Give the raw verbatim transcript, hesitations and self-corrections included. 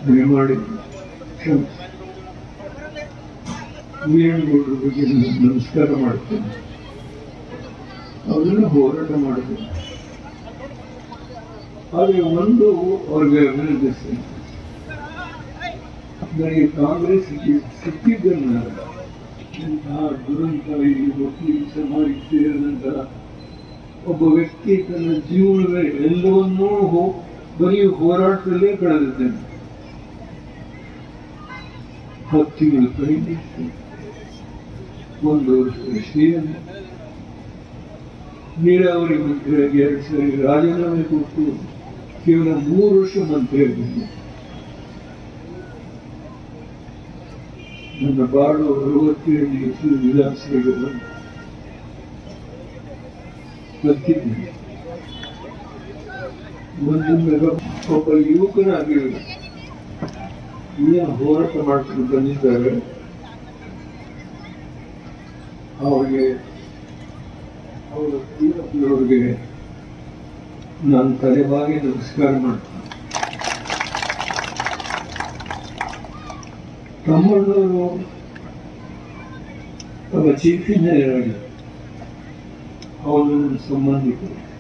ದಯಮಾಡಿ ಕ್ಷಮಿಸಿ. ವೀರಣ್ಣಗೌಡರ ಬಗ್ಗೆ ನಾನು ನಮಸ್ಕಾರ ಮಾಡ್ತೇನೆ. ಅವರೆಲ್ಲ ಹೋರಾಟ ಮಾಡಿದ್ರು. ಆದರೆ ಒಂದು ಅವ್ರಿಗೆ ಅಭಿನಂದಿಸ್ತೇನೆ, ನನಗೆ ಕಾಂಗ್ರೆಸ್ ಸಿಕ್ಕಿದ್ದನ್ನ ಇಂತಹ ದುರಂತ ಈ ವಕೀಲ ಸಮಾಜಕ್ಕೆ ಸೇರಿದಂತಹ ಒಬ್ಬ ವ್ಯಕ್ತಿ ತನ್ನ ಜೀವನದ ಎಲ್ಲವನ್ನೂ ಬರೀ ಹೋರಾಟದಲ್ಲೇ ಕಳೆದಿದ್ದೇನೆ. ಹತ್ತು ತಿಂಗಳು ಕೈಗೆ ಒಂದು ವರ್ಷ ಶ್ರೀಯನ್ನು ನೀರಾವರಿ ಮಂತ್ರಿಯಾಗಿ ಎರಡು ಸಾರಿ ರಾಜೀನಾಮೆ ಕೊಟ್ಟು ಕೇವಲ ಮೂರು ವರ್ಷ ಮಂತ್ರಿಯಾಗಿದ್ದೆ. ನನ್ನ ಬಾಳು ಅರವತ್ತೇಳು ಇಸ್ವಿ ವಿಧಾನಸಭೆಗೆ ಬಂದು ಬರ್ತಿದ್ದೀನಿ. ಬಂದ ಒಬ್ಬ ಯುವಕನಾಗಿ ಏನು ಹೋರಾಟ ಮಾಡ್ಕೊಂಡು ಬಂದಿದ್ದಾರೆ ಅವರಿಗೆ ಅವರಿಗೆ ನಾನು ತಲೆಬಾಗಿ ನಮಸ್ಕಾರ ಮಾಡ್ತೀನಿ. ತಮ್ಮಣ್ಣವರು ತಮ್ಮ ಚೀಫ್ ಇಂಜಿನಿಯರ್ ಆಗಿ ಅವರು ನನ್ನ ಸಂಬಂಧಿಕರು.